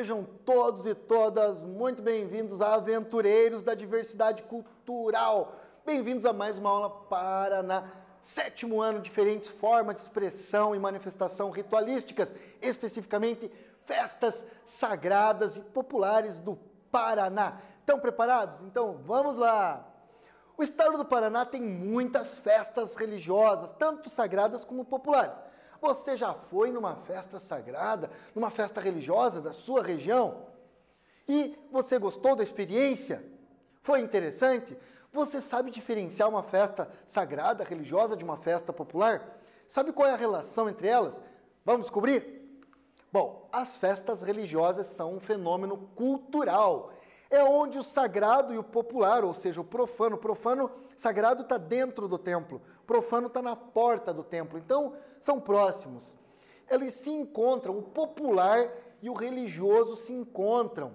Sejam todos e todas muito bem-vindos a Aventureiros da Diversidade Cultural. Bem-vindos a mais uma aula Paraná. 7º ano, diferentes formas de expressão e manifestação ritualísticas, especificamente festas sagradas e populares do Paraná. Estão preparados? Então vamos lá! O estado do Paraná tem muitas festas religiosas, tanto sagradas como populares. Você já foi numa festa sagrada, numa festa religiosa da sua região? E você gostou da experiência? Foi interessante? Você sabe diferenciar uma festa sagrada, religiosa, de uma festa popular? Sabe qual é a relação entre elas? Vamos descobrir? Bom, as festas religiosas são um fenômeno cultural. É onde o sagrado e o popular, ou seja, o profano sagrado está dentro do templo, profano está na porta do templo, então são próximos. Eles se encontram, o popular e o religioso se encontram.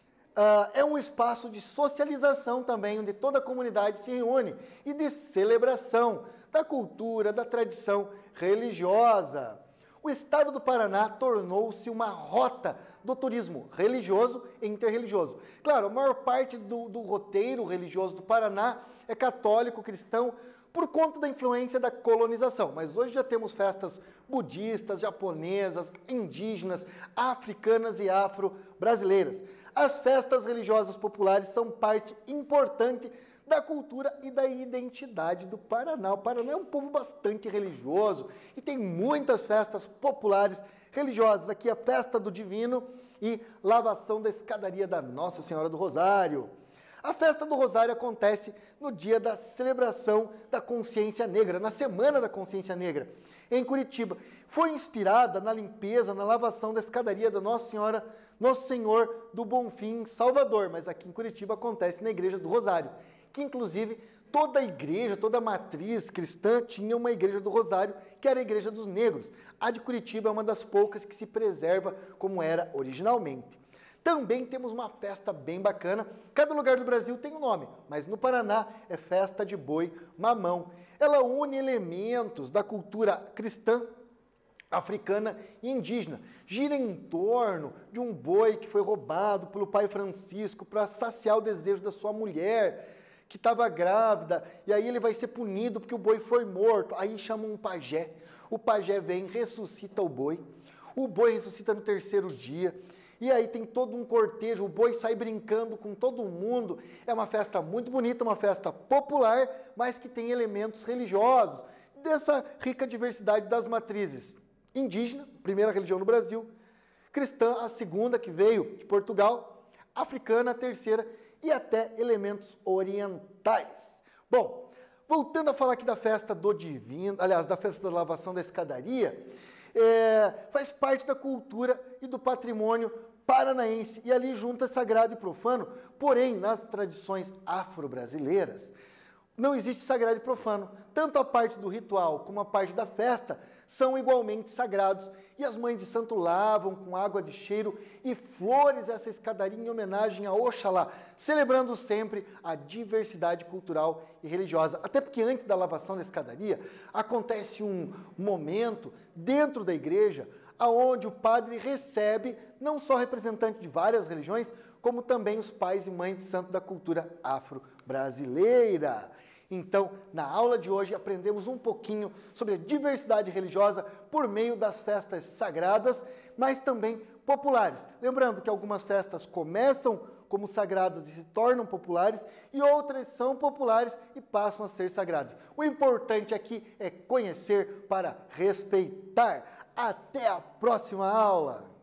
É um espaço de socialização também, onde toda a comunidade se reúne, e de celebração da cultura, da tradição religiosa. O estado do Paraná tornou-se uma rota do turismo religioso e interreligioso. Claro, a maior parte do roteiro religioso do Paraná é católico, cristão, por conta da influência da colonização. Mas hoje já temos festas budistas, japonesas, indígenas, africanas e afro-brasileiras. As festas religiosas populares são parte importante da cultura e da identidade do Paraná. O Paraná é um povo bastante religioso e tem muitas festas populares religiosas. Aqui a Festa do Divino e Lavação da Escadaria da Nossa Senhora do Rosário. A Festa do Rosário acontece no dia da celebração da Consciência Negra, na Semana da Consciência Negra, em Curitiba. Foi inspirada na limpeza, na lavação da escadaria da Nosso Senhor do Bonfim, em Salvador, mas aqui em Curitiba acontece na Igreja do Rosário, que inclusive toda a igreja, toda a matriz cristã tinha uma Igreja do Rosário, que era a Igreja dos Negros. A de Curitiba é uma das poucas que se preserva como era originalmente. Também temos uma festa bem bacana, cada lugar do Brasil tem um nome, mas no Paraná é Festa de Boi Mamão. Ela une elementos da cultura cristã, africana e indígena. Gira em torno de um boi que foi roubado pelo pai Francisco para saciar o desejo da sua mulher, que estava grávida, e aí ele vai ser punido porque o boi foi morto. Aí chama um pajé, o pajé vem, ressuscita o boi ressuscita no 3º dia, e aí tem todo um cortejo, o boi sai brincando com todo mundo. É uma festa muito bonita, uma festa popular, mas que tem elementos religiosos, dessa rica diversidade das matrizes. Indígena, primeira religião no Brasil, cristã, a segunda que veio de Portugal, africana, a terceira, e até elementos orientais. Bom, voltando a falar aqui da Festa do Divino, aliás, da Festa da Lavação da Escadaria, faz parte da cultura e do patrimônio paranaense, e ali junta sagrado e profano, porém, nas tradições afro-brasileiras, não existe sagrado e profano. Tanto a parte do ritual como a parte da festa são igualmente sagrados, e as mães de santo lavam com água de cheiro e flores essa escadaria em homenagem a Oxalá, celebrando sempre a diversidade cultural e religiosa. Até porque antes da lavação da escadaria, acontece um momento dentro da igreja aonde o padre recebe não só representantes de várias religiões, como também os pais e mães de santo da cultura afro-brasileira. Então, na aula de hoje, aprendemos um pouquinho sobre a diversidade religiosa por meio das festas sagradas, mas também populares. Lembrando que algumas festas começam como sagradas e se tornam populares, e outras são populares e passam a ser sagradas. O importante aqui é conhecer para respeitar. Até a próxima aula!